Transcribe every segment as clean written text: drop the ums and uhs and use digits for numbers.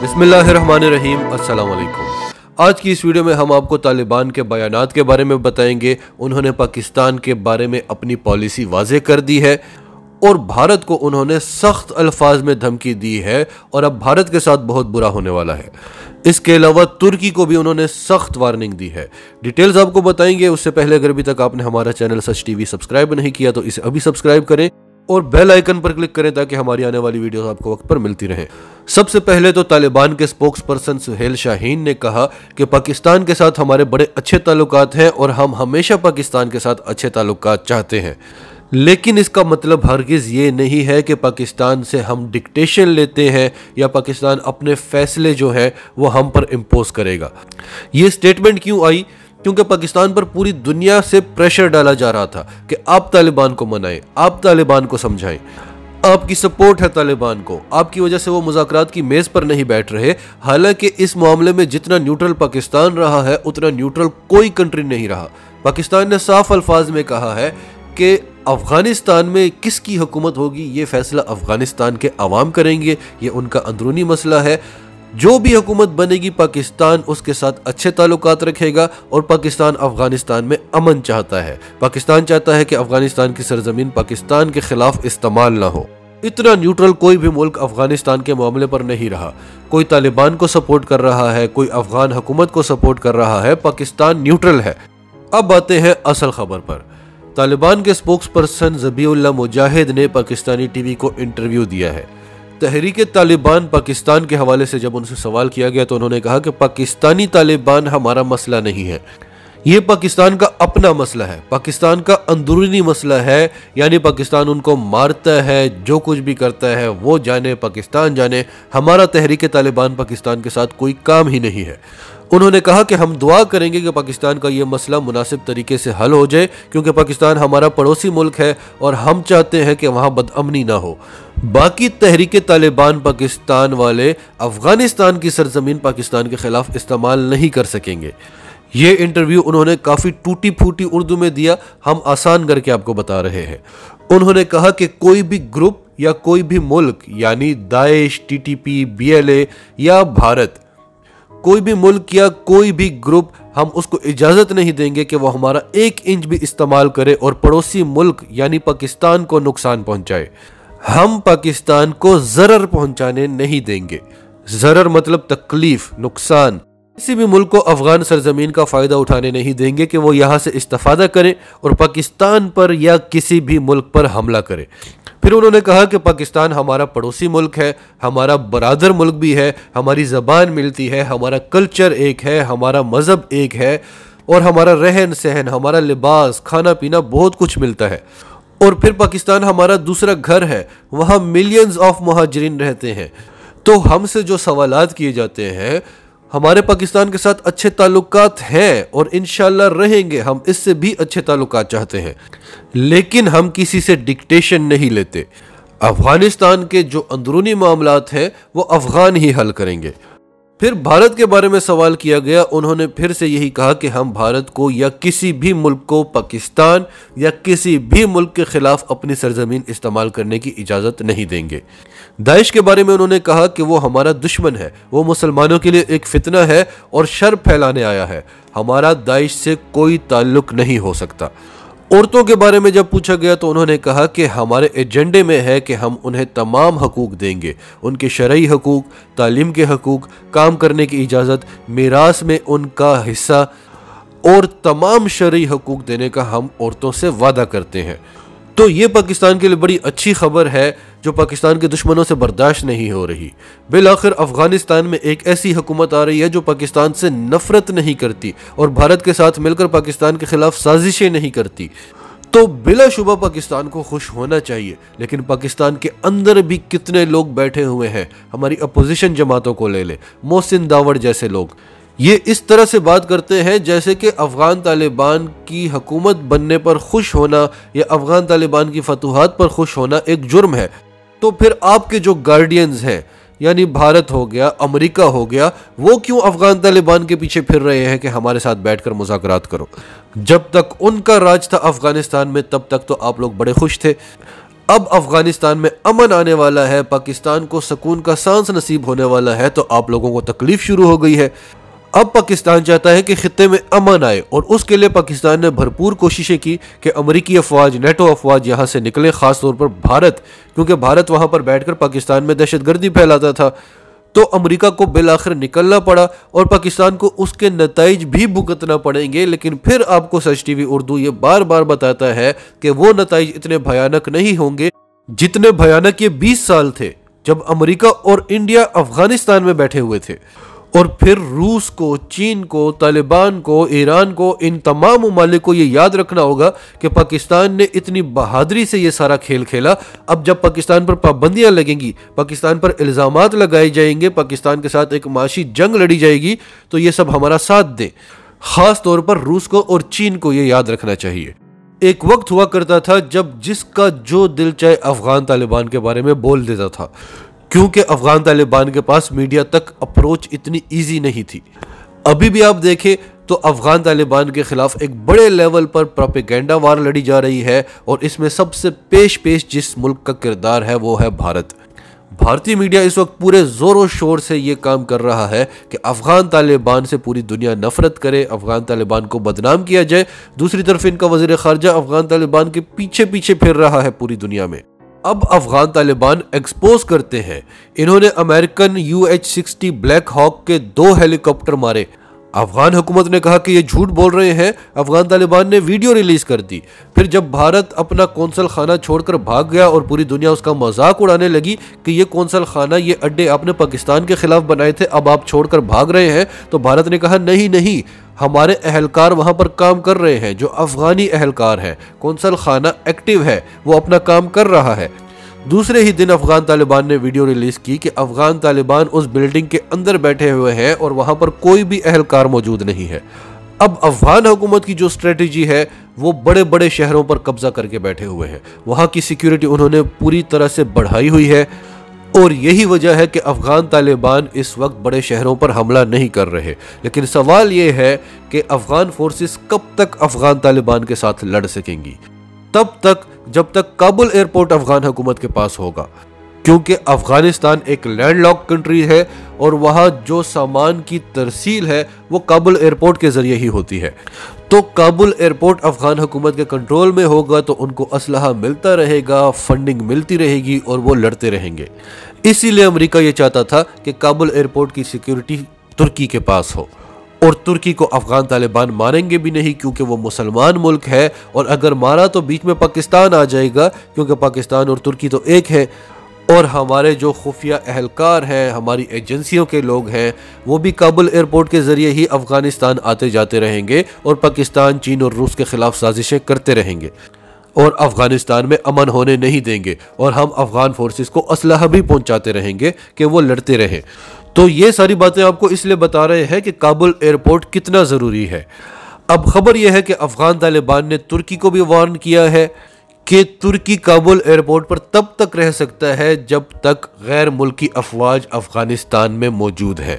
बिस्मिल्लाहिर्रहमानिर्रहीम, अस्सलाम वालेकुम। आज की इस वीडियो में हम आपको तालिबान के बयानात के बारे में बताएंगे। उन्होंने पाकिस्तान के बारे में अपनी पॉलिसी वाज़ेह कर दी है और भारत को उन्होंने सख्त अल्फाज में धमकी दी है और अब भारत के साथ बहुत बुरा होने वाला है। इसके अलावा तुर्की को भी उन्होंने सख्त वार्निंग दी है। डिटेल्स आपको बताएंगे। उससे पहले अगर अभी तक आपने हमारा चैनल सच टीवी सब्सक्राइब नहीं किया तो इसे अभी सब्सक्राइब करें और बेल आइकन पर क्लिक करें ताकि हमारी आने वाली वीडियोस आपको वक्त पर मिलती रहें। सबसे पहले तो तालिबान के स्पोक्स पर्सन सुहेल शाहीन ने कहा कि पाकिस्तान के साथ हमारे बड़े अच्छे ताल्लुकात हैं और हम हमेशा पाकिस्तान के साथ अच्छे ताल्लुकात चाहते हैं, लेकिन इसका मतलब हरगिज़ ये नहीं है कि पाकिस्तान से हम डिक्टेशन लेते हैं या पाकिस्तान अपने फैसले जो है वो हम पर इम्पोज करेगा। ये स्टेटमेंट क्यों आई? क्योंकि पाकिस्तान पर पूरी दुनिया से प्रेशर डाला जा रहा था कि आप तालिबान को मनाएं, आप तालिबान को समझाएं, आपकी सपोर्ट है तालिबान को, आपकी वजह से वो मुज़ाकरात की मेज़ पर नहीं बैठ रहे। हालांकि इस मामले में जितना न्यूट्रल पाकिस्तान रहा है उतना न्यूट्रल कोई कंट्री नहीं रहा। पाकिस्तान ने साफ अल्फाज में कहा है कि अफगानिस्तान में किसकी हुकूमत होगी ये फैसला अफगानिस्तान के अवाम करेंगे, ये उनका अंदरूनी मसला है। जो भी हुकूमत बनेगी पाकिस्तान उसके साथ अच्छे ताल्लुकात रखेगा और पाकिस्तान अफगानिस्तान में अमन चाहता है। पाकिस्तान चाहता है कि अफगानिस्तान की सरजमीन पाकिस्तान के खिलाफ इस्तेमाल ना हो। इतना न्यूट्रल कोई भी मुल्क अफगानिस्तान के मामले पर नहीं रहा। कोई तालिबान को सपोर्ट कर रहा है, कोई अफगान हुकूमत को सपोर्ट कर रहा है, पाकिस्तान न्यूट्रल है। अब आते हैं असल खबर पर। तालिबान के स्पोक्स पर्सन ज़बीउल्लाह मुजाहिद ने पाकिस्तानी टीवी को इंटरव्यू दिया है। तहरीक तालिबान पाकिस्तान के हवाले से जब उनसे सवाल किया गया तो उन्होंने कहा कि पाकिस्तानी तालिबान हमारा मसला नहीं है, ये पाकिस्तान का अपना मसला है, पाकिस्तान का अंदरूनी मसला है। यानी पाकिस्तान उनको मारता है, जो कुछ भी करता है वो जाने, पाकिस्तान जाने। हमारा तहरीक तालिबान पाकिस्तान के साथ कोई काम ही नहीं है। उन्होंने कहा कि हम दुआ करेंगे कि पाकिस्तान का ये मसला मुनासिब तरीके से हल हो जाए, क्योंकि पाकिस्तान हमारा पड़ोसी मुल्क है और हम चाहते हैं कि वहाँ बदअमनी ना हो। बाकी तहरीक तालिबान पाकिस्तान वाले अफगानिस्तान की सरजमीन पाकिस्तान के खिलाफ इस्तेमाल नहीं कर सकेंगे। ये इंटरव्यू उन्होंने काफ़ी टूटी फूटी उर्दू में दिया, हम आसान करके आपको बता रहे हैं। उन्होंने कहा कि कोई भी ग्रुप या कोई भी मुल्क यानी दाइश, टीटीपी, बीएलए या भारत, कोई भी मुल्क या कोई भी ग्रुप, हम उसको इजाज़त नहीं देंगे कि वो हमारा 1 इंच भी इस्तेमाल करे और पड़ोसी मुल्क यानी पाकिस्तान को नुकसान पहुंचाए। हम पाकिस्तान को ज़रर पहुंचाने नहीं देंगे। ज़रर मतलब तकलीफ, नुकसान। किसी भी मुल्क को अफगान सरजमीन का फ़ायदा उठाने नहीं देंगे कि वो यहाँ से इस्तेफादा करें और पाकिस्तान पर या किसी भी मुल्क पर हमला करे। फिर उन्होंने कहा कि पाकिस्तान हमारा पड़ोसी मुल्क है, हमारा बरादर मुल्क भी है, हमारी ज़बान मिलती है, हमारा कल्चर एक है, हमारा मज़हब एक है और हमारा रहन सहन, हमारा लिबास, खाना पीना बहुत कुछ मिलता है। और फिर पाकिस्तान हमारा दूसरा घर है, वहाँ मिलियंस ऑफ मुहाजिरीन रहते हैं। तो हमसे जो सवालात किए जाते हैं, हमारे पाकिस्तान के साथ अच्छे ताल्लुकात हैं और इंशाल्लाह रहेंगे, हम इससे भी अच्छे ताल्लुकात चाहते हैं, लेकिन हम किसी से डिक्टेशन नहीं लेते। अफगानिस्तान के जो अंदरूनी मामलात हैं वो अफगान ही हल करेंगे। फिर भारत के बारे में सवाल किया गया। उन्होंने फिर से यही कहा कि हम भारत को या किसी भी मुल्क को पाकिस्तान या किसी भी मुल्क के खिलाफ अपनी सरजमीन इस्तेमाल करने की इजाज़त नहीं देंगे। दाइश के बारे में उन्होंने कहा कि वो हमारा दुश्मन है, वो मुसलमानों के लिए एक फितना है और शर फैलाने आया है। हमारा दाइश से कोई ताल्लुक नहीं हो सकता। औरतों के बारे में जब पूछा गया तो उन्होंने कहा कि हमारे एजेंडे में है कि हम उन्हें तमाम हकूक़ देंगे, उनके शरई हकूक़, तालीम के हकूक़, काम करने की इजाज़त, मीरास में उनका हिस्सा और तमाम शरई हकूक़ देने का हम औरतों से वादा करते हैं। तो ये पाकिस्तान के लिए बड़ी अच्छी खबर है जो पाकिस्तान के दुश्मनों से बर्दाश्त नहीं हो रही। बिलाखिर अफगानिस्तान में एक ऐसी हुकूमत आ रही है जो पाकिस्तान से नफरत नहीं करती और भारत के साथ मिलकर पाकिस्तान के खिलाफ साजिशें नहीं करती। तो बिलाशुबा पाकिस्तान को खुश होना चाहिए, लेकिन पाकिस्तान के अंदर भी कितने लोग बैठे हुए हैं। हमारी अपोजिशन जमातों को ले ले, मोहसिन दावड़ जैसे लोग, ये इस तरह से बात करते हैं जैसे कि अफ़गान तालिबान की हुकूमत बनने पर खुश होना या अफ़गान तालिबान की फतूहात पर खुश होना एक जुर्म है। तो फिर आपके जो गार्डियंस हैं यानी भारत हो गया, अमेरिका हो गया, वो क्यों अफ़गान तालिबान के पीछे फिर रहे हैं कि हमारे साथ बैठकर मुज़ाकरात करो? जब तक उनका राज था अफ़गानिस्तान में तब तक तो आप लोग बड़े खुश थे। अब अफगानिस्तान में अमन आने वाला है, पाकिस्तान को सुकून का सांस नसीब होने वाला है, तो आप लोगों को तकलीफ शुरू हो गई है। अब पाकिस्तान चाहता है कि खित्ते में अमन आए और उसके लिए पाकिस्तान ने भरपूर कोशिशें की कि अमेरिकी अफवाज, नेटो अफवाज यहाँ से निकले, खासतौर पर भारत, क्योंकि भारत वहाँ पर बैठकर पाकिस्तान में दहशतगर्दी फैलाता था। तो अमेरिका को बिल आखिर निकलना पड़ा और पाकिस्तान को उसके नताइज भी भुगतना पड़ेंगे। लेकिन फिर आपको सच टीवी उर्दू ये बार बार बताता है कि वो नताइज इतने भयानक नहीं होंगे जितने भयानक ये 20 साल थे जब अमेरिका और इंडिया अफगानिस्तान में बैठे हुए थे। और फिर रूस को, चीन को, तालिबान को, ईरान को, इन तमाम ममालिक को ये याद रखना होगा कि पाकिस्तान ने इतनी बहादुरी से ये सारा खेल खेला। अब जब पाकिस्तान पर पाबंदियां लगेंगी, पाकिस्तान पर इल्ज़ामात लगाए जाएंगे, पाकिस्तान के साथ एक माशी जंग लड़ी जाएगी, तो ये सब हमारा साथ दें। खास तौर पर रूस को और चीन को ये याद रखना चाहिए। एक वक्त हुआ करता था जब जिसका जो दिल चाहे अफगान तालिबान के बारे में बोल देता था, क्योंकि अफगान तालिबान के पास मीडिया तक अप्रोच इतनी इजी नहीं थी। अभी भी आप देखें तो अफगान तालिबान के खिलाफ एक बड़े लेवल पर प्रोपेगेंडा वार लड़ी जा रही है और इसमें सबसे पेश जिस मुल्क का किरदार है वो है भारत। भारतीय मीडिया इस वक्त पूरे जोरों शोर से ये काम कर रहा है कि अफगान तालिबान से पूरी दुनिया नफरत करे, अफगान तालिबान को बदनाम किया जाए। दूसरी तरफ इनका वजीर खारजा अफगान तालिबान के पीछे पीछे फिर रहा है पूरी दुनिया में। अब अफगान तालिबान एक्सपोज करते हैं, इन्होंने अमेरिकन UH-60 ब्लैक हॉक के 2 हेलीकॉप्टर मारे। अफगान हुकूमत ने कहा कि ये झूठ बोल रहे हैं। अफगान तालिबान ने वीडियो रिलीज कर दी। फिर जब भारत अपना कौंसल खाना छोड़कर भाग गया और पूरी दुनिया उसका मजाक उड़ाने लगी कि ये कौंसल खाना, ये अड्डे आपने पाकिस्तान के खिलाफ बनाए थे, अब आप छोड़कर भाग रहे हैं, तो भारत ने कहा नहीं नहीं, हमारे अहलकार वहां पर काम कर रहे हैं, जो अफगानी अहलकार है, कौंसल खाना एक्टिव है, वो अपना काम कर रहा है। दूसरे ही दिन अफगान तालिबान ने वीडियो रिलीज की कि अफगान तालिबान उस बिल्डिंग के अंदर बैठे हुए हैं और वहां पर कोई भी अहलकार मौजूद नहीं है। अब अफगान हुकूमत की जो स्ट्रेटजी है वो बड़े बड़े शहरों पर कब्जा करके बैठे हुए हैं, वहां की सिक्योरिटी उन्होंने पूरी तरह से बढ़ाई हुई है और यही वजह है कि अफगान तालिबान इस वक्त बड़े शहरों पर हमला नहीं कर रहे। लेकिन सवाल ये है कि अफगान फोर्सेस कब तक अफगान तालिबान के साथ लड़ सकेंगी? तब तक जब तक काबुल एयरपोर्ट अफगान हुकूमत के पास होगा, क्योंकि अफगानिस्तान एक लैंडलॉक कंट्री है और वहां जो सामान की तरसील है वो काबुल एयरपोर्ट के जरिए ही होती है। तो काबुल एयरपोर्ट अफगान हुकूमत के कंट्रोल में होगा तो उनको असलहा मिलता रहेगा, फंडिंग मिलती रहेगी और वो लड़ते रहेंगे। इसीलिए अमेरिका ये चाहता था कि काबुल एयरपोर्ट की सिक्योरिटी तुर्की के पास हो और तुर्की को अफगान तालिबान मारेंगे भी नहीं, क्योंकि वो मुसलमान मुल्क है और अगर मारा तो बीच में पाकिस्तान आ जाएगा, क्योंकि पाकिस्तान और तुर्की तो एक है। और हमारे जो खुफिया अहलकार हैं, हमारी एजेंसियों के लोग हैं, वो भी काबुल एयरपोर्ट के ज़रिए ही अफ़गानिस्तान आते जाते रहेंगे और पाकिस्तान, चीन और रूस के ख़िलाफ़ साजिशें करते रहेंगे और अफ़गानिस्तान में अमन होने नहीं देंगे और हम अफ़गान फोर्सेस को असलहा भी पहुंचाते रहेंगे कि वो लड़ते रहें। तो ये सारी बातें आपको इसलिए बता रहे हैं कि काबुल एयरपोर्ट कितना ज़रूरी है। अब खबर यह है कि अफ़गान तालिबान ने तुर्की को भी वार्न किया है कि तुर्की काबुल एयरपोर्ट पर तब तक रह सकता है जब तक गैर मुल्की अफवाज अफगानिस्तान में मौजूद है।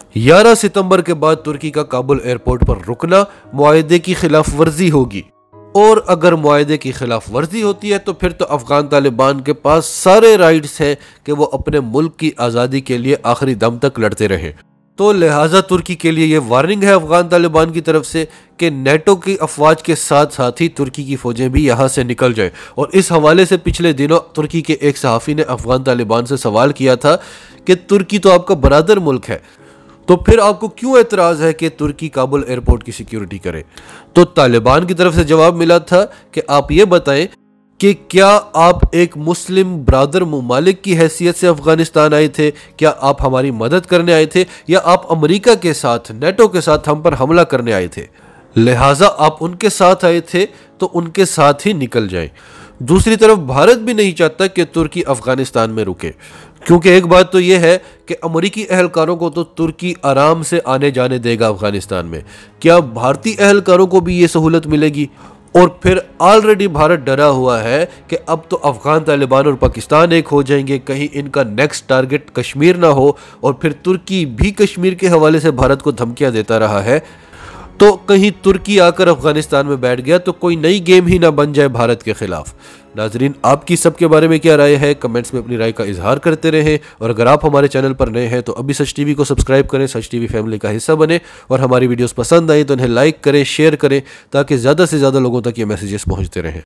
11 सितंबर के बाद तुर्की का काबुल एयरपोर्ट पर रुकना मुआहदे की खिलाफ वर्जी होगी और अगर मुआहदे की खिलाफ वर्जी होती है तो फिर तो अफगान तालिबान के पास सारे राइट्स हैं कि वो अपने मुल्क की आज़ादी के लिए आखिरी दम तक लड़ते रहें। तो लिहाजा तुर्की के लिए ये वार्निंग है अफगान तालिबान की तरफ से कि नेटो की अफवाज के साथ साथ ही तुर्की की फौजें भी यहाँ से निकल जाए। और इस हवाले से पिछले दिनों तुर्की के एक सहाफ़ी ने अफगान तालिबान से सवाल किया था कि तुर्की तो आपका बरादर मुल्क है, तो फिर आपको क्यों एतराज़ है कि तुर्की काबुल एयरपोर्ट की सिक्योरिटी करे? तो तालिबान की तरफ से जवाब मिला था कि आप ये बताएं कि क्या आप एक मुस्लिम ब्रादर मुमालिक की हैसियत से अफगानिस्तान आए थे, क्या आप हमारी मदद करने आए थे, या आप अमेरिका के साथ, नेटो के साथ हम पर हमला करने आए थे? लिहाजा आप उनके साथ आए थे तो उनके साथ ही निकल जाएं। दूसरी तरफ भारत भी नहीं चाहता कि तुर्की अफगानिस्तान में रुके, क्योंकि एक बात तो यह है कि अमेरिकी अहलकारों को तो तुर्की आराम से आने जाने देगा अफगानिस्तान में, क्या भारतीय अहलकारों को भी ये सहूलत मिलेगी? और फिर ऑलरेडी भारत डरा हुआ है कि अब तो अफगान तालिबान और पाकिस्तान एक हो जाएंगे, कहीं इनका नेक्स्ट टारगेट कश्मीर ना हो। और फिर तुर्की भी कश्मीर के हवाले से भारत को धमकियां देता रहा है, तो कहीं तुर्की आकर अफगानिस्तान में बैठ गया तो कोई नई गेम ही ना बन जाए भारत के खिलाफ। नाजरीन, आपकी सबके बारे में क्या राय है? कमेंट्स में अपनी राय का इजहार करते रहें। और अगर आप हमारे चैनल पर नए हैं तो अभी सच टीवी को सब्सक्राइब करें, सच टीवी फैमिली का हिस्सा बने। और हमारी वीडियोस पसंद आई तो इन्हें लाइक करें, शेयर करें, ताकि ज़्यादा से ज़्यादा लोगों तक ये मैसेजेस पहुँचते रहें।